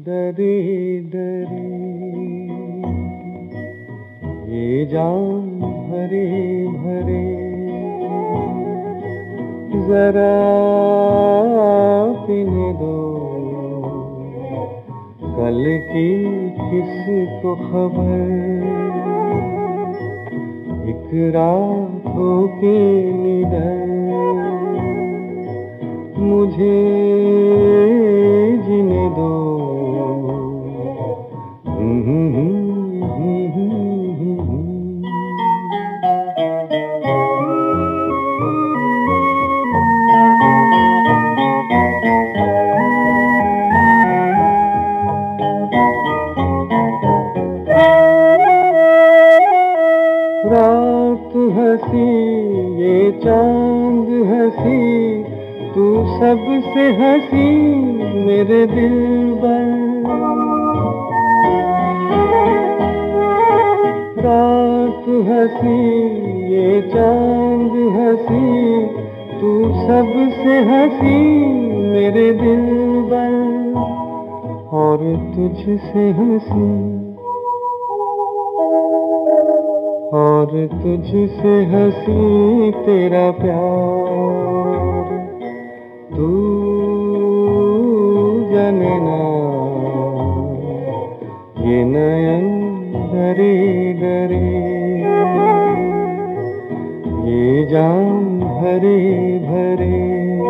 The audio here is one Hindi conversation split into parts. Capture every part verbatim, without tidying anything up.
डरे डरे ये जाम भरे भरे जरा पीने दो कल की किसको खबर एक रातों की निडर मुझे जीने दो। रात हंसी ये चांद हंसी तू सबसे हंसी मेरे दिल पर। रात हंसी ये चांद हंसी तू सबसे हंसी मेरे दिल पर और तुझसे हंसी और तुझसे हंसी तेरा प्यार तू जाने ना ये नयन डरे डरे ये जाम भरे भरे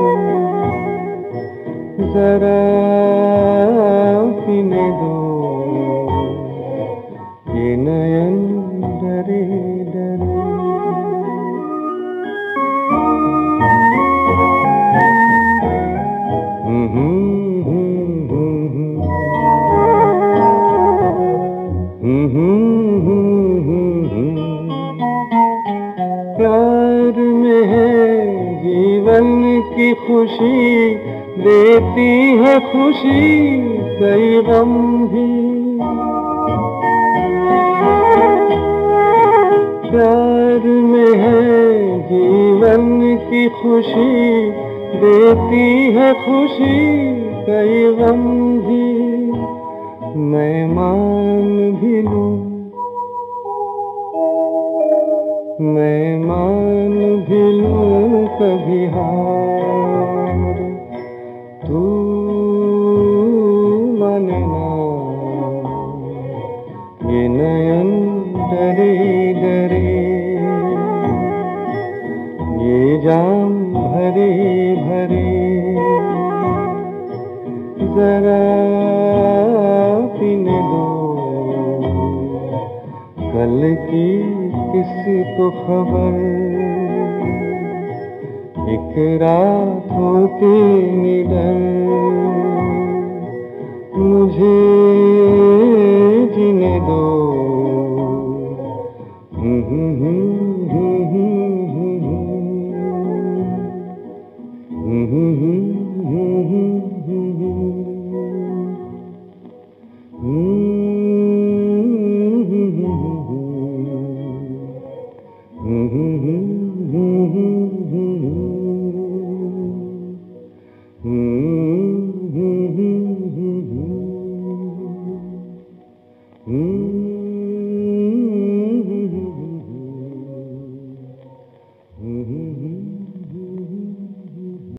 जरा पीने दो ये नयन डरे डरे। प्यार में है जीवन की खुशी देती है खुशी कई गम भी। प्यार में है जीवन की खुशी देती है खुशी कई गम भी। मैं मान भी लूं मैं मान भी लूं कभी हार तू माने ना ये नयन डरे डरे ये जाम भरे भरे जरा पीने दो कल की किसको खबर एक रात होती निडर